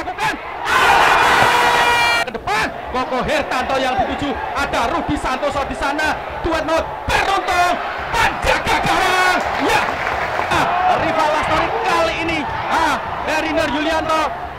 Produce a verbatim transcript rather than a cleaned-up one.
dilakukan. Ke depan, Koko Hertanto yang dituju, ada Rudi Santoso di sana. Duet not beruntung, penjaga gawang. Ya, ah, rival Lastari kali ini, ah, Heriner Yulianto